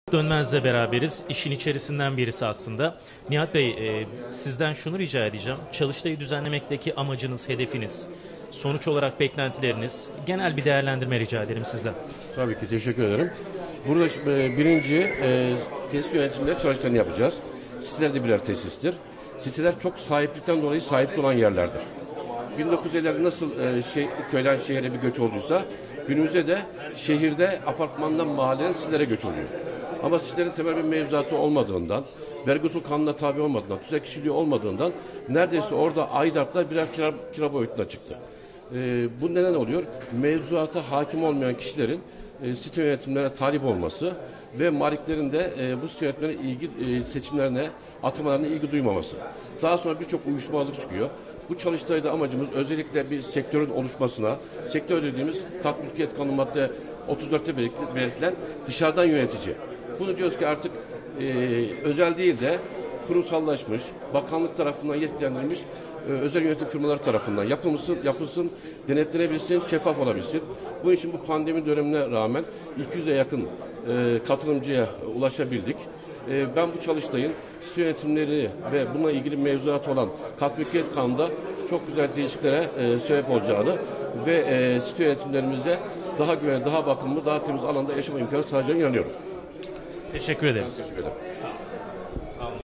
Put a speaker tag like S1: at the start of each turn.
S1: Dönmez'le beraberiz. İşin içerisinden birisi aslında. Nihat Bey, sizden şunu rica edeceğim. Çalıştay'ı düzenlemekteki amacınız, hedefiniz, sonuç olarak beklentileriniz, genel bir değerlendirme rica ederim sizden.
S2: Tabii ki teşekkür ederim. Burada birinci tesis yönetimleri çalıştayını yapacağız. Siteler de birer tesistir. Siteler çok sahiplikten dolayı sahipsiz olan yerlerdir. 1950'lerde nasıl köyden şehre bir göç olduysa günümüzde de şehirde apartmandan mahalleden sitelere göç oluyor. Ama sitelerin temel bir mevzuatı olmadığından, vergi usul kanuna tabi olmadığından, tüzel kişiliği olmadığından neredeyse orada aidatlar birer kira boyutuna çıktı. Bu neden oluyor? Mevzuata hakim olmayan kişilerin site yönetimlerine talip olması ve maliklerin de bu site yönetimlerine seçimlerine, atamalarına ilgi duymaması. Daha sonra birçok uyuşmazlık çıkıyor. Bu çalıştayda amacımız özellikle bir sektörün oluşmasına, sektör dediğimiz kat mülkiyet kanunu madde 34'te belirtilen dışarıdan yönetici. Bunu diyoruz ki artık özel değil de kurumsallaşmış, bakanlık tarafından yetkilendirilmiş özel yönetim firmaları tarafından yapılsın, denetlenebilsin, şeffaf olabilsin. Bu için bu pandemi dönemine rağmen 200'e yakın katılımcıya ulaşabildik. Ben bu çalıştayın site yönetimleri ve bununla ilgili mevzuat olan kat mülkiyet kanunda çok güzel değişikliklere sebep olacağını ve site yönetimlerimize daha güvenli, daha bakımlı, daha temiz alanda yaşama imkanı sağlayacağını inanıyorum.
S1: Teşekkür ederiz.
S2: Teşekkür ederim.